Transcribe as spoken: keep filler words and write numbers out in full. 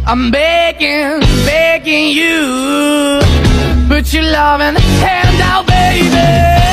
I'm begging, begging you, put your love in the hand out, baby.